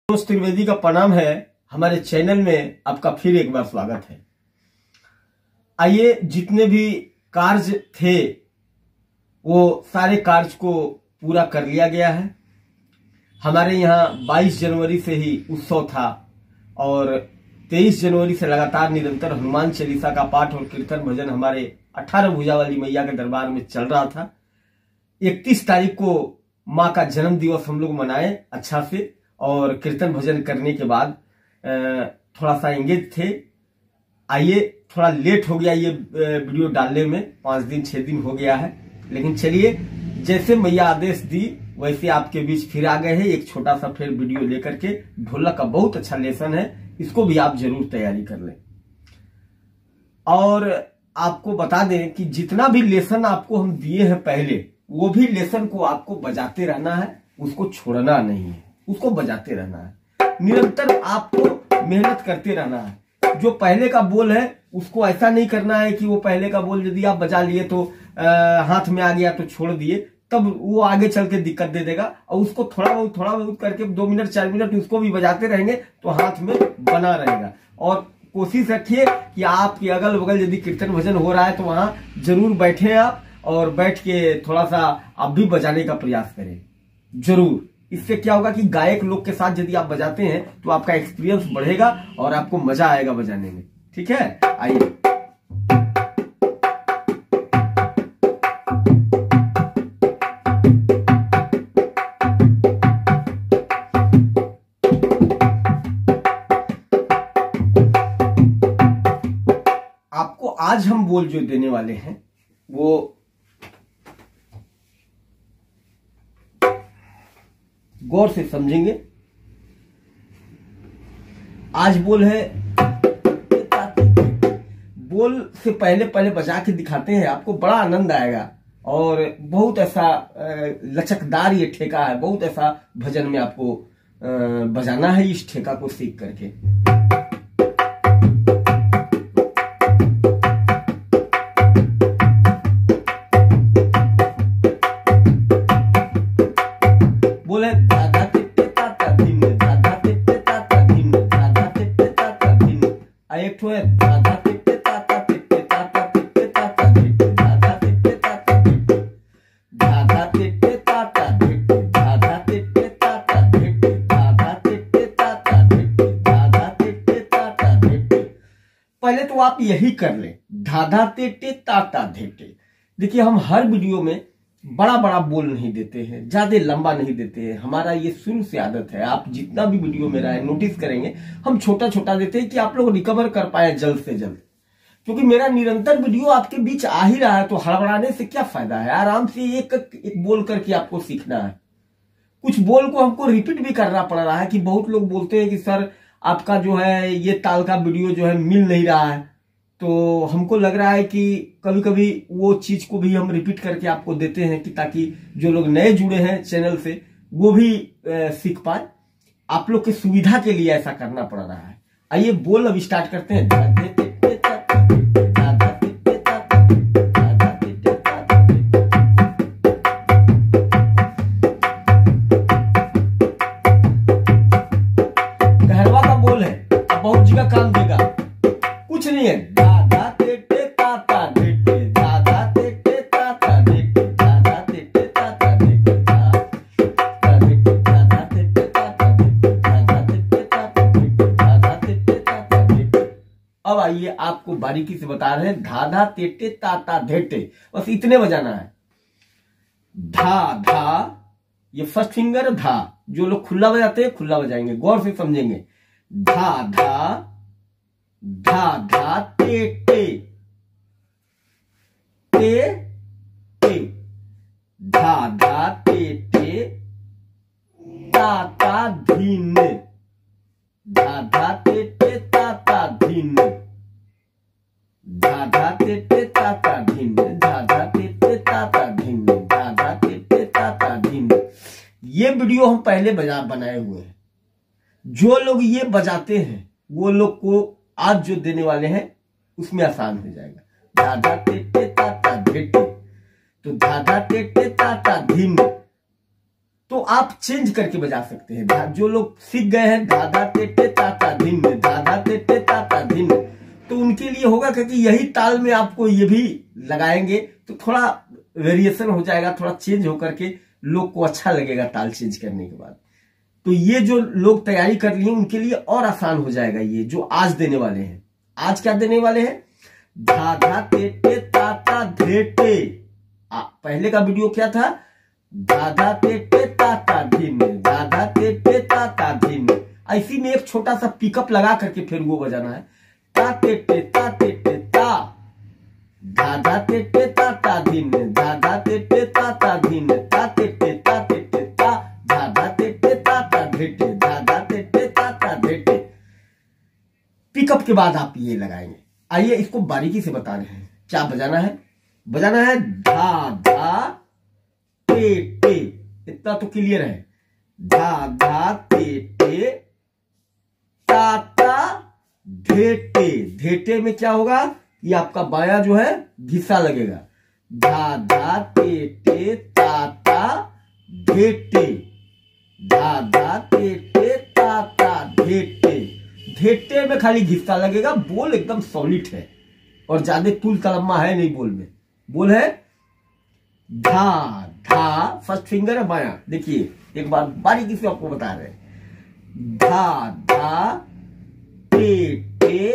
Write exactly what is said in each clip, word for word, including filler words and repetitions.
दोस्त त्रिवेदी का प्रणाम है। हमारे चैनल में आपका फिर एक बार स्वागत है। आइए, जितने भी कार्य थे वो सारे कार्य को पूरा कर लिया गया है। हमारे यहाँ बाईस जनवरी से ही उत्सव था और तेईस जनवरी से लगातार निरंतर हनुमान चालीसा का पाठ और कीर्तन भजन हमारे अठारह भुजा वाली मैया के दरबार में चल रहा था। इकतीस तारीख को माँ का जन्म दिवस हम लोग मनाए अच्छा से, और कीर्तन भजन करने के बाद थोड़ा सा एंगेज थे। आइए, थोड़ा लेट हो गया ये वीडियो डालने में, पांच दिन छह दिन हो गया है, लेकिन चलिए जैसे मैया आदेश दी वैसे आपके बीच फिर आ गए हैं एक छोटा सा फिर वीडियो लेकर के। ढोलक का बहुत अच्छा लेसन है, इसको भी आप जरूर तैयारी कर लें। और आपको बता दें कि जितना भी लेसन आपको हम दिए हैं पहले, वो भी लेसन को आपको बजाते रहना है, उसको छोड़ना नहीं है, उसको बजाते रहना है। निरंतर आपको मेहनत करते रहना है। जो पहले का बोल है उसको ऐसा नहीं करना है कि वो पहले का बोल यदि आप बजा लिए तो आ, हाथ में आ गया तो छोड़ दिए, तब वो आगे चल के दिक्कत दे देगा। और उसको थोड़ा बहुत थोड़ा बहुत करके दो मिनट चार मिनट उसको भी बजाते रहेंगे तो हाथ में बना रहेगा। और कोशिश रखिए कि आपके अगल बगल यदि कीर्तन भजन हो रहा है तो वहां जरूर बैठे आप, और बैठ के थोड़ा सा आप भी बजाने का प्रयास करें जरूर। इससे क्या होगा कि गायक लोग के साथ यदि आप बजाते हैं तो आपका एक्सपीरियंस बढ़ेगा और आपको मजा आएगा बजाने में। ठीक है, आइए। आपको आज हम बोल जो देने वाले हैं वो गौर से समझेंगे। आज बोल है, बोल से पहले पहले बजा के दिखाते हैं, आपको बड़ा आनंद आएगा। और बहुत ऐसा लचकदार ये ठेका है, बहुत ऐसा भजन में आपको बजाना है इस ठेका को सीख करके। बोले दादा तिट्टे ताता धिन, दादा तिट्टे ताता धिन, दादा तिट्टे ताता धिन। एक ठो है दादा तिट्टे ताता तिट्टे ताता तिट्टे ताता धिट्टे, दादा तिट्टे ताता धिट्टे, दादा तिट्टे ताता धिट्टे, दादा तिट्टे ताता धिट्टे, दादा तिट्टे ताता धिट्टे, दादा तिट्टे ताता धिट्टे। पहले तो आप यही कर ले, दादा तिट्टे ताता धिट्टे। देखिए, हम हर वीडियो में बड़ा बड़ा बोल नहीं देते हैं, ज्यादा लंबा नहीं देते हैं। हमारा ये शुरू से आदत है। आप जितना भी वीडियो मेरा है नोटिस करेंगे, हम छोटा छोटा देते हैं कि आप लोग रिकवर कर पाए जल्द से जल्द। क्योंकि मेरा निरंतर वीडियो आपके बीच आ ही रहा है, तो हड़बड़ाने से क्या फायदा है। आराम से एक एक बोल करके आपको सीखना है। कुछ बोल को हमको रिपीट भी करना पड़ रहा है कि बहुत लोग बोलते हैं कि सर आपका जो है ये ताल का वीडियो जो है मिल नहीं रहा है। तो हमको लग रहा है कि कभी कभी वो चीज को भी हम रिपीट करके आपको देते हैं कि ताकि जो लोग नए जुड़े हैं चैनल से वो भी सीख पाए। आप लोग की सुविधा के लिए ऐसा करना पड़ रहा है। आइए, बोल अब स्टार्ट करते हैं। कहरवा का बोल है, बहुत जगह काम देगा, कुछ नहीं है। अब आइए, आपको बारीकी से बता रहे हैं। धाधा तेटे ताता धेटे, बस इतने बजाना है। धा धा, ये फर्स्ट फिंगर धा। जो लोग खुला बजाते हैं खुला बजाएंगे, गौर से समझेंगे। धा धा धा धा ते टे ते टे, धा धा ते टे ता ता धीन, धा धा ते टे ता ता धीन, धा धा ते टे ता ता धीन, धा धा ते टे ता ता धीन, धा धा ते टे ता ता धीन। ये वीडियो हम पहले बजा बनाए हुए हैं। जो लोग ये बजाते हैं वो लोग को आज जो देने वाले हैं उसमें आसान हो जाएगा। धाधा टेटे ताता धेटे, तो धाधा टेटे ताता धीन, तो आप चेंज करके बजा सकते हैं। जो लोग सीख गए हैं धा धा ते ते ता ता धिन, धा धा ते ते ता ता धिन, तो उनके लिए होगा क्योंकि यही ताल में आपको ये भी लगाएंगे तो थोड़ा वेरिएशन हो जाएगा, थोड़ा चेंज होकर के लोग को अच्छा लगेगा ताल चेंज करने के बाद। तो ये जो लोग तैयारी कर लिए उनके लिए और आसान हो जाएगा। ये जो आज देने वाले हैं, आज क्या देने वाले हैं, धा धा ते ते ता ता धे टे। पहले का वीडियो क्या था, धा धा ते ते ता ता धिन, धा धा ते ते ता ता धिन। इसी में एक छोटा सा पिकअप लगा करके फिर वो बजाना है, ता ते ते ता ते ते ता, धा धा ते ते ता ता धिन, धा धा ते ते ता ता धिन, ता ते ते ता ते ते ता, धा धा ते ते ता ता धे टे, धा धा ते ते ता ता धे टे। पिकअप के बाद आप ये लगाएंगे। आइए इसको बारीकी से बता रहे हैं क्या बजाना है। बजाना है धा धा ते ते, इतना तो क्लियर है, धा धा ते ते ता ता धे टे। धेटे में क्या होगा, ये आपका बायां जो है घिसा लगेगा, धा धा ते ते ता ता धे टे, धा धा ते ते ता ता धे टे। धेटे में खाली घिसा लगेगा, बोल एकदम सॉलिड है और ज्यादा तुल तलम्मा है नहीं बोल में। बोल है धा धा, फर्स्ट फिंगर है बायां। देखिए एक बार बारीकी से आपको बता रहे हैं, धा धा ते ते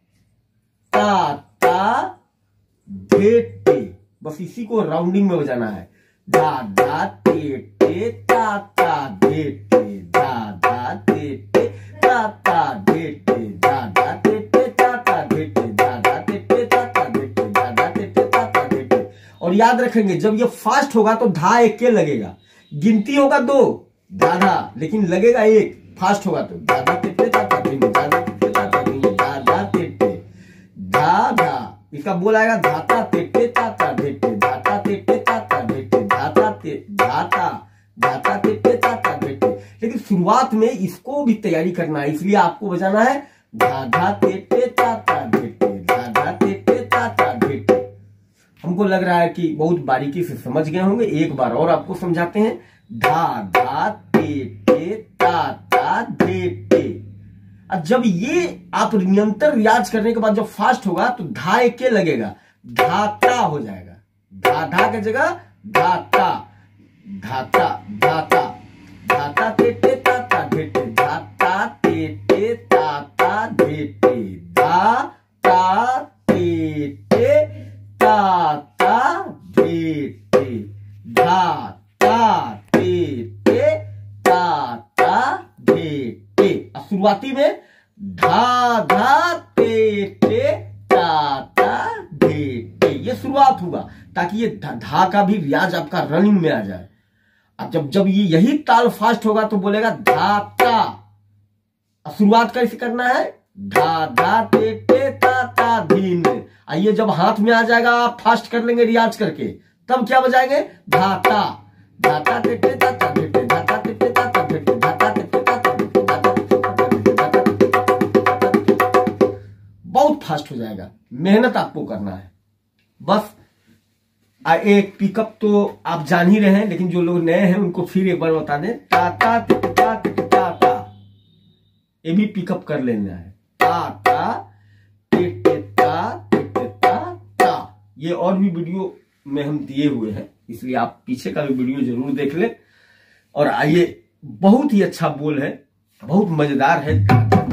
ता ता धे टे। बस इसी को राउंडिंग में बजाना है, धा धा ते ते ता ता धे टे, धा धा ते ते ता ता धे टे, धा धा ते ते ता ता धे टे, धा धा ते ते ता ता धे टे, धा धा ते ते ता ता धे टे। और याद रखेंगे जब ये फास्ट होगा तो धा एक के लगेगा, गिनती होगा दो धा धा, लेकिन लगेगा एक। फास्ट होगा तो धा धा ते ते ता ता धिन, धा धा ते ते ता ता धिन, धा धा ते ते धा धा। इसका बोल आएगा धाता ते ते ता ता धे टे, धाता ते ते ता ता धे टे, धाता ते धाता धाता ते ते ता ता धे टे। लेकिन शुरुआत में इसको भी तैयारी करना है, इसलिए आपको बजाना है धा धा ते ते ता ता धे टे, धा धा ते ते ता ता धे टे। हमको लग रहा है कि बहुत बारीकी से समझ गए होंगे, एक बार और आपको समझाते हैं, धा धा ते ते ता ता धे टे। अब जब ये आप निरंतर रियाज करने के बाद जब फास्ट होगा तो धा एक के लगेगा, धाता हो जाएगा, धा धा की जगह धाता, धाता धाता, धाता ते ते ता ता धे टे, धाता ते ते ता ता धे टे, धाता ते ते ता ता धे टे, धाता ते ते ता ता धे टे। शुरुआती में धा धा ते ते ता ता धे टे, ये शुरुआत होगा ताकि ये धा, धा का भी रियाज आपका रनिंग में आ जाए। अब जब जब ये यही ताल फास्ट होगा तो बोलेगा धाता। अब शुरुआत कैसे करना है, धा धा ते ते ता ता धीन। आइए जब हाथ में आ जाएगा आप फास्ट कर लेंगे रियाज करके, तब क्या बजाएंगे, धाता धाता ते ते ता ता धे टे, धाता ते ते ता ता धे टे, धाता ते ते ता ता धे टे, धाता ते ते ता ता धे टे, धाता ते ते ता ता धे टे। बहुत फास्ट हो जाएगा, मेहनत आपको करना है बस। एक पिकअप तो आप जान ही रहे हैं, लेकिन जो लोग नए हैं उनको फिर एक बार बता दें, ता ता ते ते ता ते ते ता ता, ये भी पिकअप कर लेना है, ता ता ते ते ता ते ते ता ता। ये और भी वीडियो में हम दिए हुए हैं, इसलिए आप पीछे का भी वीडियो जरूर देख लें। और आइए, बहुत ही अच्छा बोल है, बहुत मजेदार है।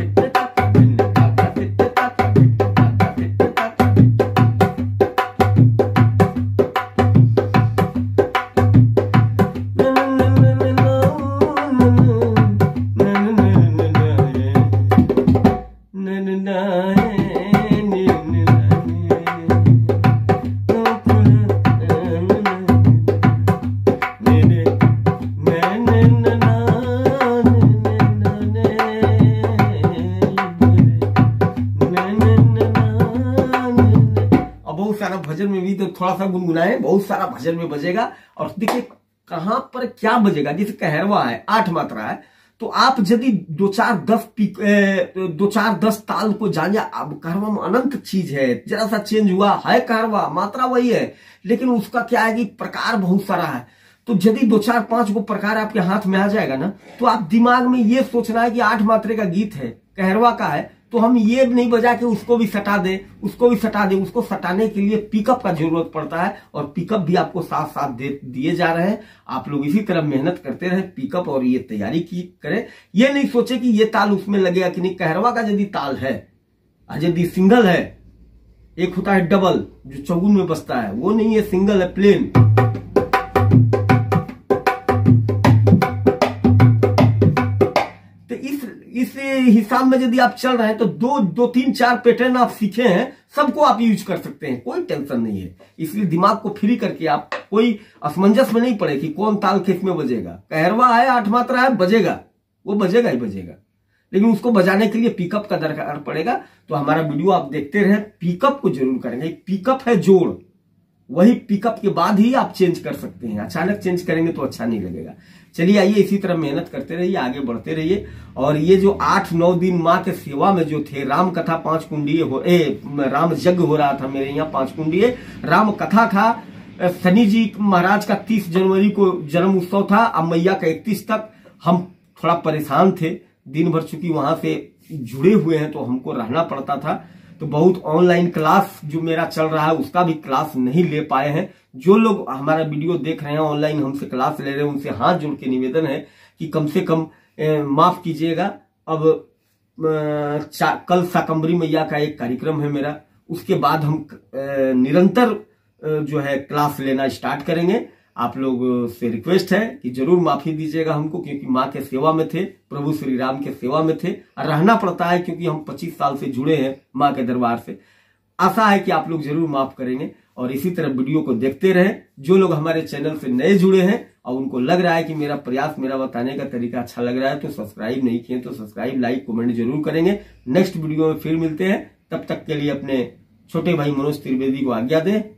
भजन में भी तो थोड़ा सा गुनगुनाए, बहुत सारा भजन में बजेगा। और देखिए कहां पर क्या बजेगा, जैसे कहरवा है, आठ मात्रा है, तो आप यदि दो चार दस दो चार दस ताल को जान जा, अब कहरवा में अनंत चीज है, जरा सा चेंज हुआ है कहरवा, मात्रा वही है, लेकिन उसका क्या है कि प्रकार बहुत सारा है। तो यदि दो चार पांच गो प्रकार आपके हाथ में आ जाएगा ना, तो आप दिमाग में ये सोचना है कि आठ मात्रे का गीत है, कहरवा का है, तो हम ये नहीं बजा के उसको भी सटा दे, उसको भी सटा दे। उसको सटाने के लिए पिकअप का जरूरत पड़ता है, और पिकअप भी आपको साथ साथ दे दिए जा रहे हैं। आप लोग इसी तरह मेहनत करते रहे, पिकअप और ये तैयारी की करें। ये नहीं सोचे कि ये ताल उसमें लगेगा कि नहीं। कहरवा का यदि ताल है, यदि सिंगल है, एक होता है डबल जो चौगुन में बसता है, वो नहीं है, सिंगल है, प्लेन। तो इस इस हिसाब में यदि आप चल रहे हैं तो दो दो तीन चार पैटर्न आप सीखे हैं, सबको आप यूज कर सकते हैं, कोई टेंशन नहीं है। इसलिए दिमाग को फ्री करके आप कोई असमंजस में नहीं पड़े कि कौन ताल किस में बजेगा। कहरवा है, आठ मात्रा है, बजेगा, वो बजेगा ही बजेगा, लेकिन उसको बजाने के लिए पिकअप का दरकार पड़ेगा। तो हमारा वीडियो आप देखते रहे, पिकअप को जरूर करेंगे। पिकअप है जोड़, वही पिकअप के बाद ही आप चेंज कर सकते हैं। अचानक चेंज करेंगे तो अच्छा नहीं लगेगा। चलिए आइए, इसी तरह मेहनत करते रहिए, आगे बढ़ते रहिए। और ये जो आठ नौ दिन माँ के सेवा में जो थे, राम कथा पांच कुंडीय हो ए राम यज्ञ हो रहा था मेरे यहाँ, पांच कुंडीय राम कथा था। शनि जी महाराज का तीस जनवरी को जन्म उत्सव था, अब मैया का इकतीस तक। हम थोड़ा परेशान थे, दिन भर चूंकि वहां से जुड़े हुए हैं तो हमको रहना पड़ता था, तो बहुत ऑनलाइन क्लास जो मेरा चल रहा है उसका भी क्लास नहीं ले पाए हैं। जो लोग हमारा वीडियो देख रहे हैं, ऑनलाइन हमसे क्लास ले रहे हैं, उनसे हाथ जोड़ के निवेदन है कि कम से कम ए, माफ कीजिएगा। अब आ, कल शाकंभरी मैया का एक कार्यक्रम है मेरा, उसके बाद हम ए, निरंतर ए, जो है क्लास लेना स्टार्ट करेंगे। आप लोग से रिक्वेस्ट है कि जरूर माफी दीजिएगा हमको, क्योंकि माँ के सेवा में थे, प्रभु श्री राम के सेवा में थे, रहना पड़ता है क्योंकि हम पच्चीस साल से जुड़े हैं माँ के दरबार से। आशा है कि आप लोग जरूर माफ करेंगे और इसी तरह वीडियो को देखते रहें। जो लोग हमारे चैनल से नए जुड़े हैं और उनको लग रहा है कि मेरा प्रयास, मेरा बताने का तरीका अच्छा लग रहा है, तो सब्सक्राइब नहीं किए तो सब्सक्राइब, लाइक, कमेंट जरूर करेंगे। नेक्स्ट वीडियो में फिर मिलते हैं, तब तक के लिए अपने छोटे भाई मनोज त्रिवेदी को आज्ञा दें।